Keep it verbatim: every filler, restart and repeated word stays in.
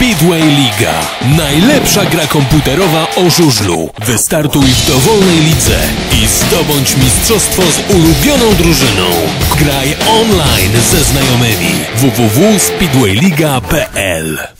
Speedway Liga. Najlepsza gra komputerowa o żużlu. Wystartuj w dowolnej lidze i zdobądź mistrzostwo z ulubioną drużyną. Graj online ze znajomymi. w w w kropka speedway liga kropka p l